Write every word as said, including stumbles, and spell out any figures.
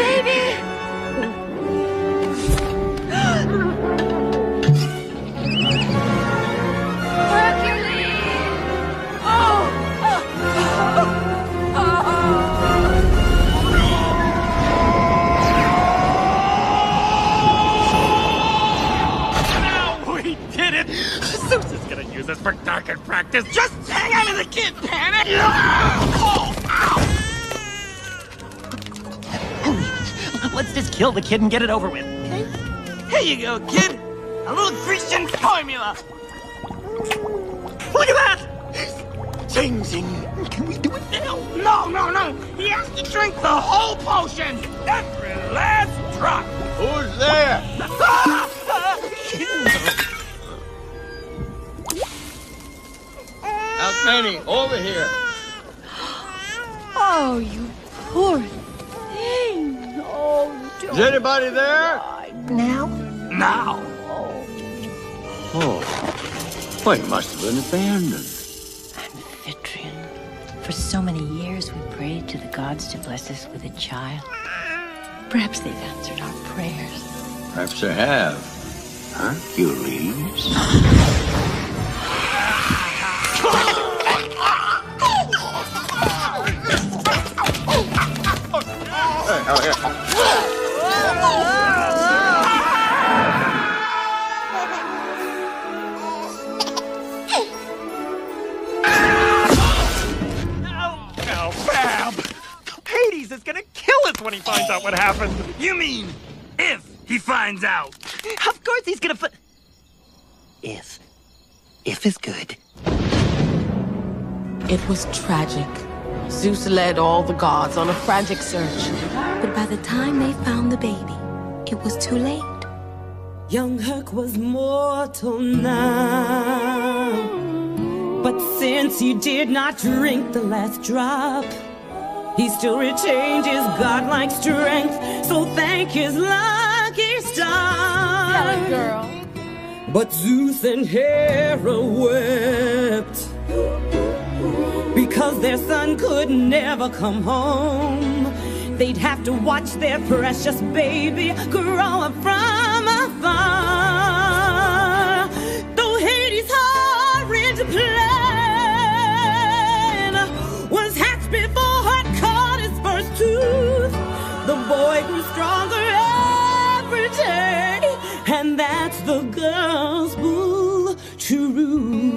baby! Zeus is gonna use this for target practice. Just hang on to the kid, Panic! Oh, Let's just kill the kid and get it over with, okay? here you go, kid. A little Grecian formula. Look at that! Changing. Can we do it now? No, no, no. He has to drink the whole potion. Every last drop. Who's there? Alcmene, over here. Oh, you poor thing. Oh, don't. Is anybody there? Now? Now. Oh. Well, it must have been abandoned. Amphitryon. For so many years we prayed to the gods to bless us with a child. Perhaps they've answered our prayers. Perhaps they have. Hercules? Oh, yeah. Oh, Bab! Hades is gonna kill us when he finds out what happened. You mean, if he finds out? Of course he's gonna fi- If. If is good. It was tragic. Zeus led all the gods on a frantic search. But by the time they found the baby, it was too late. Young Herc was mortal now, but since he did not drink the last drop, he still retained his godlike strength, so thank his lucky star. Tell it, girl. But Zeus and Hera wept, because their son could never come home. They'd have to watch their precious baby grow up from afar. Though Hades' horrid plan was hatched before Hart caught his first tooth, the boy grew stronger every day, and that's the gospel truth.